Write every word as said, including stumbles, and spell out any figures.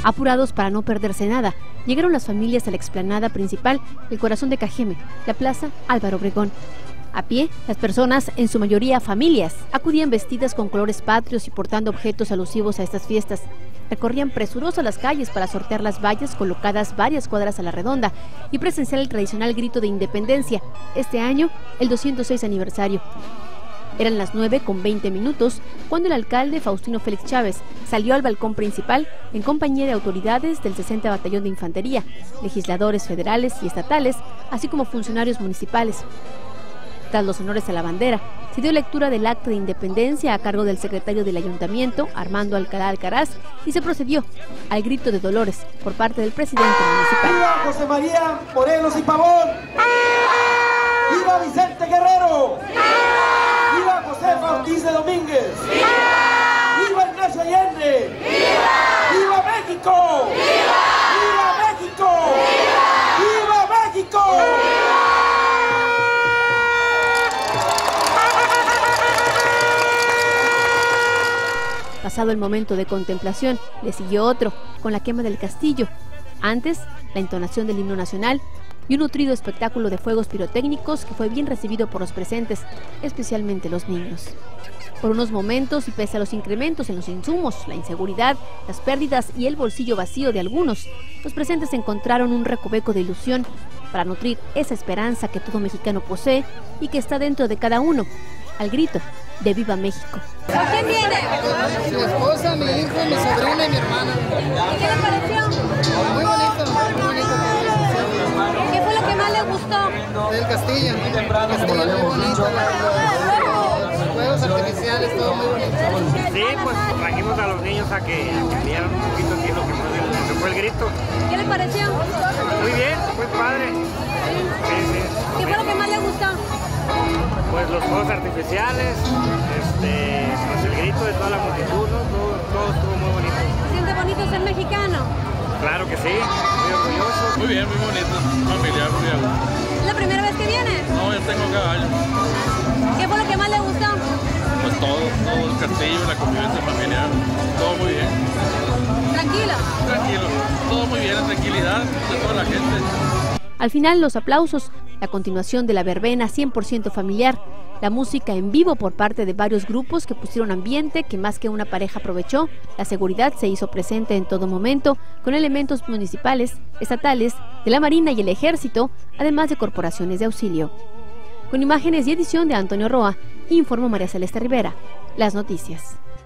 Apurados para no perderse nada, llegaron las familias a la explanada principal, el corazón de Cajeme, la plaza Álvaro Obregón. A pie, las personas, en su mayoría familias, acudían vestidas con colores patrios y portando objetos alusivos a estas fiestas. Recorrían presurosas las calles para sortear las vallas colocadas varias cuadras a la redonda y presenciar el tradicional grito de independencia, este año el doscientos seis aniversario. Eran las nueve con veinte minutos cuando el alcalde Faustino Félix Chávez salió al balcón principal en compañía de autoridades del sesenta Batallón de Infantería, legisladores federales y estatales, así como funcionarios municipales. Tras los honores a la bandera, se dio lectura del acta de independencia a cargo del secretario del ayuntamiento, Armando Alcalá Alcaraz, y se procedió al grito de dolores por parte del presidente municipal. ¡Viva José María Morelos y Pavón! ¡Viva Vicente Guerrero! ¡Viva Josefa Ortiz de Domínguez! ¡Viva! ¡Viva Ignacio Allende! ¡Viva! ¡Viva México! ¡Viva! ¡Viva México! ¡Viva! ¡Viva México! Pasado el momento de contemplación, le siguió otro, con la quema del castillo. Antes, la entonación del himno nacional y un nutrido espectáculo de fuegos pirotécnicos que fue bien recibido por los presentes, especialmente los niños. Por unos momentos, y pese a los incrementos en los insumos, la inseguridad, las pérdidas y el bolsillo vacío de algunos, los presentes encontraron un recoveco de ilusión para nutrir esa esperanza que todo mexicano posee y que está dentro de cada uno, al grito de ¡Viva México! ¿Quién viene? Mi esposa, mi hijo, mi sobrina y mi hermana. ¿Y qué le pareció? Muy bonito, muy bonito. ¿Qué fue lo que más le gustó? El castillo, el castillo muy bonito. Los juegos artificiales, todo muy bonito. Sí, pues trajimos a los niños a que, a que vieran un poquito aquí lo que fue el, lo que fue el grito. ¿Qué le pareció? Muy bien, muy padre. Sí, sí. ¿Qué fue lo que más le gustó? Pues los juegos artificiales, este, pues el grito de toda la multitud, ¿no? todo, todo estuvo muy bonito. ¿Se siente bonito ser mexicano? Claro que sí, muy orgulloso. Muy bien, muy bonito, familiar, muy bien. ¿Es la primera vez que viene? No, ya tengo cada año. ¿Qué fue lo que más le gustó? Pues todo, todo el castillo, la convivencia familiar, todo muy bien. Tranquilo. Tranquilo, todo muy bien, la tranquilidad de toda la gente. Al final, los aplausos, la continuación de la verbena cien por ciento familiar, la música en vivo por parte de varios grupos que pusieron ambiente que más que una pareja aprovechó, la seguridad se hizo presente en todo momento con elementos municipales, estatales, de la Marina y el Ejército, además de corporaciones de auxilio. Con imágenes y edición de Antonio Roa, informó María Celeste Rivera, Las Noticias.